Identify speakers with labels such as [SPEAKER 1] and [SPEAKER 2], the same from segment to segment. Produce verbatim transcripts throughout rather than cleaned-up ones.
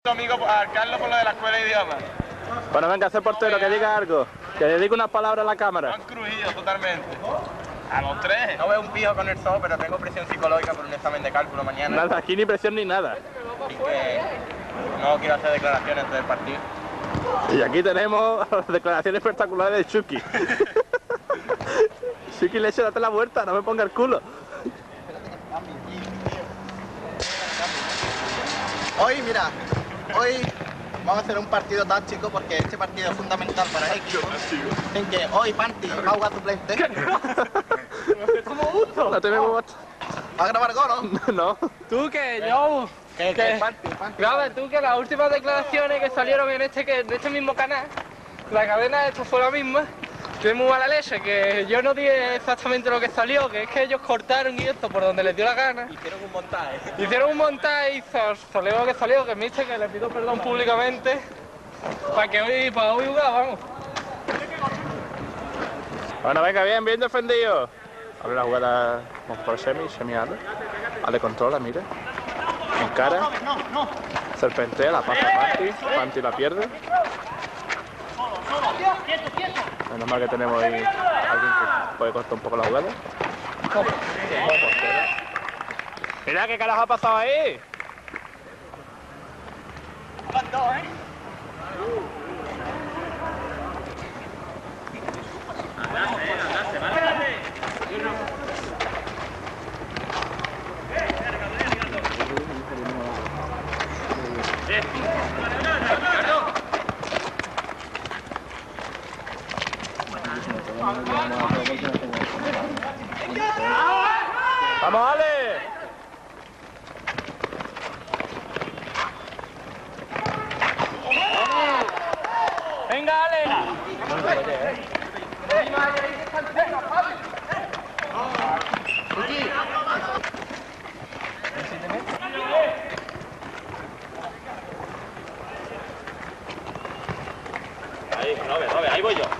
[SPEAKER 1] amigo a Carlos por lo de la escuela de idiomas.
[SPEAKER 2] Bueno, venga, hacer portero, que diga algo. Que le diga unas palabras a la cámara.
[SPEAKER 1] Han crujido totalmente. A los tres.
[SPEAKER 3] No veo un pijo con el sol, pero tengo presión psicológica por un examen de cálculo mañana.
[SPEAKER 2] Nada, aquí ni presión ni nada.
[SPEAKER 3] Así que no quiero hacer declaraciones antes del partido.
[SPEAKER 2] Y aquí tenemos las declaraciones espectaculares de Chucky. Chucky, le echo, date la vuelta, no me ponga el culo.
[SPEAKER 4] Hoy, mira, hoy vamos a hacer un partido táctico porque este partido es fundamental para el equipo. En que hoy Panti va a jugar suplente.
[SPEAKER 2] ¿Cómo gusto? No te me gusta.
[SPEAKER 4] ¿Va a grabar gol, no?
[SPEAKER 2] No.
[SPEAKER 5] Tú que yo...
[SPEAKER 4] Que,
[SPEAKER 5] que,
[SPEAKER 4] que Panti, Panti.
[SPEAKER 5] Graba, tú que las últimas declaraciones que salieron en este, que, en este mismo canal, la cadena esta fue la misma, que muy mala leche, que yo no dije exactamente lo que salió, que es que ellos cortaron y esto por donde les dio la gana.
[SPEAKER 3] Hicieron un montaje.
[SPEAKER 5] Hicieron un montaje y salió lo que salió, que me dice que le pido perdón públicamente para que hoy, para hoy jugar, vamos.
[SPEAKER 2] Bueno, venga, bien, bien defendido. Abre la jugada por semi, semi Ale. Ale controla, mira. Encara. Serpentea, la pasa a Panti. Panti la pierde. Menos mal que tenemos ahí alguien que puede cortar un poco la jugada. Mira qué carajo ha pasado ahí. ¡Vamos, Ale!
[SPEAKER 5] ¡Venga, Ale!
[SPEAKER 2] Ahí, Robert, Robert, ahí voy yo.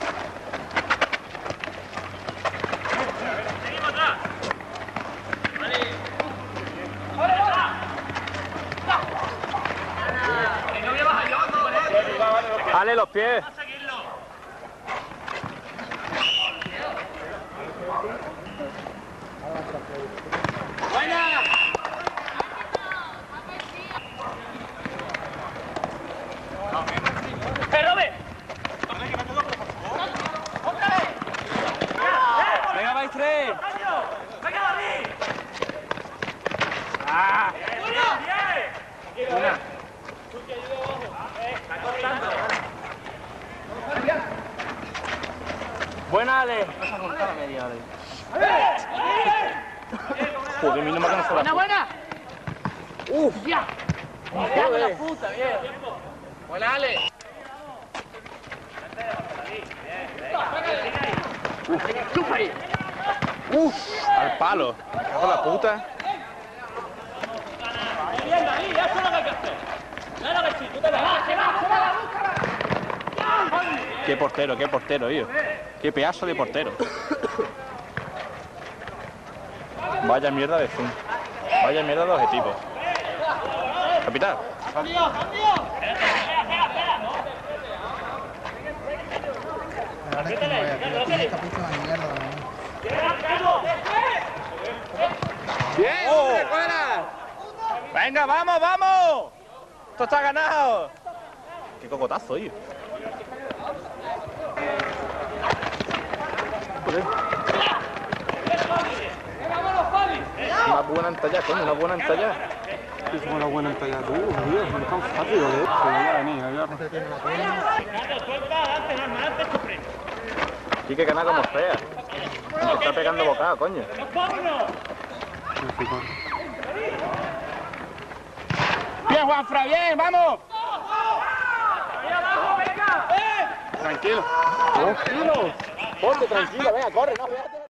[SPEAKER 2] Ale, los pies.
[SPEAKER 5] ¡Venga, vais tres!
[SPEAKER 2] Buena, Ale. Joder, mi no me ha cansado.
[SPEAKER 5] ¡Buena, buena!
[SPEAKER 2] Uf.
[SPEAKER 5] ¡Ya! ¡Ya con la puta, bien! ¡Buena, Ale!
[SPEAKER 2] Uf, al palo. Me cago en la puta. Qué portero, qué portero, tío. Qué pedazo de portero. Vaya mierda de zoom. Vaya mierda de objetivos. Capitán.
[SPEAKER 4] La verdad es que no voy a tirar este capítulo de mierda, ¿no?
[SPEAKER 2] ¡Bien! ¡Hombre, fuera! ¡Venga, vamos, vamos! ¡Esto está ganado! ¡Qué cocotazo, tío! Joder. Una buena entallada, coño, una buena entallada.
[SPEAKER 6] Es una buena entallada. Uh, Dios, no es tan fácil, ¿eh? Se voy a venir, a ver.
[SPEAKER 2] Aquí que ganar como fea. Me está pegando bocado, coño.
[SPEAKER 5] ¡Bien, Juanfra, bien! ¡Vamos!
[SPEAKER 2] Tranquilo. Tranquilo. Ponte tranquilo, venga, corre, no, fíjate.